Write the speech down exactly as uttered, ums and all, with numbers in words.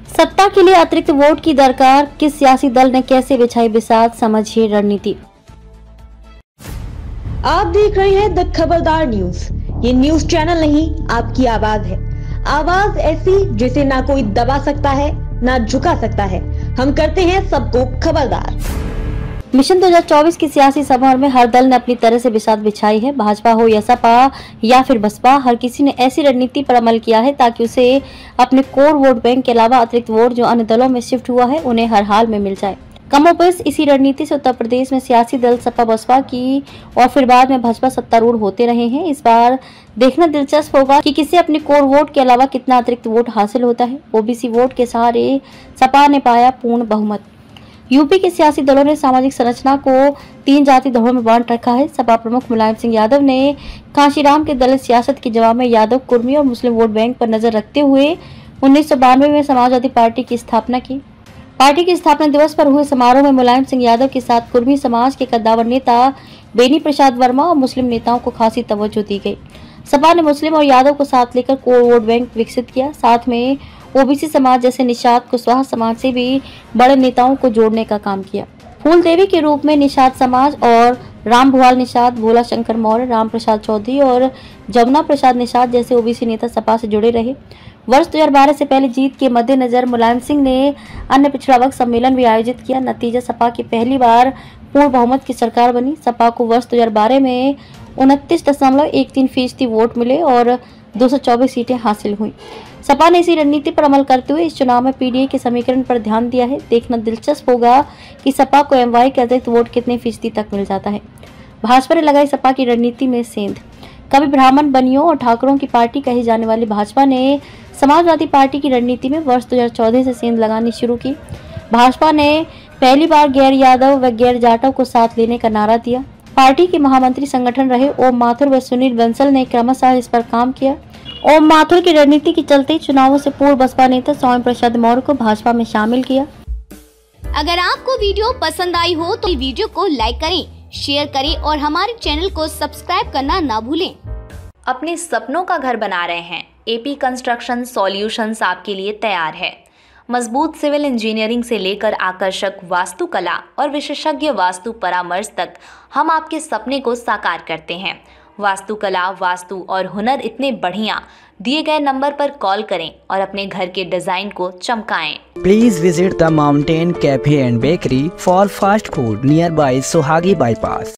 सत्ता के लिए अतिरिक्त वोट की दरकार, किस सियासी दल ने कैसे बिछाई बिसात, समझिए रणनीति। आप देख रहे हैं द खबरदार न्यूज। ये न्यूज चैनल नहीं, आपकी आवाज है। आवाज ऐसी जिसे ना कोई दबा सकता है ना झुका सकता है। हम करते हैं सबको खबरदार। मिशन दो हज़ार चौबीस की सियासी सभा में हर दल ने अपनी तरह से बिसात बिछाई है। भाजपा हो या सपा या फिर बसपा, हर किसी ने ऐसी रणनीति पर अमल किया है ताकि उसे अपने कोर वोट बैंक के अलावा अतिरिक्त वोट जो अन्य दलों में शिफ्ट हुआ है उन्हें हर हाल में मिल जाए। कमोबेश इसी रणनीति से उत्तर प्रदेश में सियासी दल सपा बसपा की और फिर बाद में भाजपा सत्तारूढ़ होते रहे हैं। इस बार देखना दिलचस्प होगा कि किसे अपने कोर वोट के अलावा कितना अतिरिक्त वोट हासिल होता है। ओबीसी वोट के सहारे सपा ने पाया पूर्ण बहुमत। यूपी के सियासी दलों ने सामाजिक संरचना को तीन जाति धड़ों में बांट रखा है। सपा प्रमुख मुलायम सिंह यादव ने कांशीराम के दलित सियासत के जवाब में यादव, कुर्मी और मुस्लिम वोट बैंक पर नजर रखते हुए उन्नीस सौ बानवे में समाजवादी पार्टी की स्थापना की। पार्टी के स्थापना दिवस पर हुए समारोह में मुलायम सिंह यादव के साथ कुर्मी समाज के कद्दावर नेता बेनी प्रसाद वर्मा और मुस्लिम नेताओं को खासी तवज्जो दी गई। सपा ने मुस्लिम और यादव को साथ लेकर कोर वोट बैंक विकसित किया। साथ में ओबीसी समाज जैसे निषाद कुशवाहा समाज से भी बड़े नेताओं को जोड़ने का काम किया। फूल देवी के रूप में निषाद समाज और राम भुआल निषाद, भोला शंकर मौर्य, राम प्रसाद चौधरी और जमुना प्रसाद निषाद जैसे ओबीसी नेता सपा से जुड़े रहे। वर्ष दो हज़ार बारह से पहले जीत के मद्देनजर मुलायम सिंह ने अन्य पिछड़ा वर्ग सम्मेलन भी आयोजित किया। नतीजा सपा की पहली बार पूर्ण बहुमत की सरकार बनी। सपा को वर्ष दो हज़ार बारह में उनतीस दशमलव एक तीन फीसदी वोट मिले और दो सौ चौबीस सीटें हासिल हुई। सपा ने इसी रणनीति पर अमल करते हुए इस चुनाव में पीडीए के समीकरण पर ध्यान दिया है। देखना दिलचस्प होगा कि सपा को एमवाई के अतिरिक्त वोट कितने फीसदी तक मिल जाता है। भाजपा ने लगाई सपा की रणनीति में सेंध। कभी ब्राह्मण, बनियों और ठाकुरों की पार्टी कही जाने वाली भाजपा ने समाजवादी पार्टी की रणनीति में वर्ष दो हज़ार चौदह से सेंध लगानी शुरू की। भाजपा ने पहली बार गैर यादव व गैर जाटव को साथ लेने का नारा दिया। पार्टी के महामंत्री संगठन रहे ओम माथुर व सुनील बंसल ने क्रमशः इस पर काम किया। ओम माथुर की रणनीति के चलते चुनावों से पूर्व बसपा नेता स्वामी प्रसाद मौर्य को भाजपा में शामिल किया। अगर आपको वीडियो पसंद आई हो तो वीडियो को लाइक करें, शेयर करें और हमारे चैनल को सब्सक्राइब करना ना भूलें। अपने सपनों का घर बना रहे हैं? एपी कंस्ट्रक्शन सॉल्यूशंस आपके लिए तैयार है। मजबूत सिविल इंजीनियरिंग से लेकर आकर्षक वास्तुकला और विशेषज्ञ वास्तु परामर्श तक हम आपके सपने को साकार करते हैं। वास्तुकला, वास्तु और हुनर इतने बढ़िया, दिए गए नंबर पर कॉल करें और अपने घर के डिजाइन को चमकाएं। Please visit the mountain cafe and bakery for fast food nearby Sohagi bypass.